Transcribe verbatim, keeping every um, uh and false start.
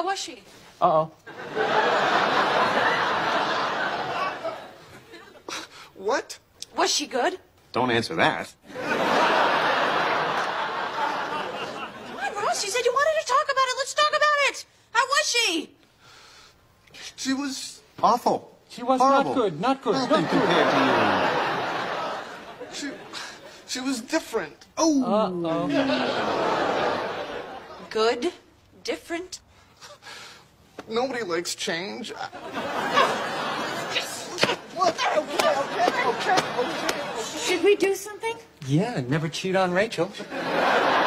How was she? Uh-oh. What? Was she good? Don't answer that. Come on, Ross. You said you wanted to talk about it. Let's talk about it. How was she? She was awful. She was Horrible. not good, not good, Nothing not good. compared to you. She, she was different. Oh. Uh-oh. Good? Different? Nobody likes change. What? Okay, okay, okay, okay. Should we do something? Yeah, never cheat on Rachel.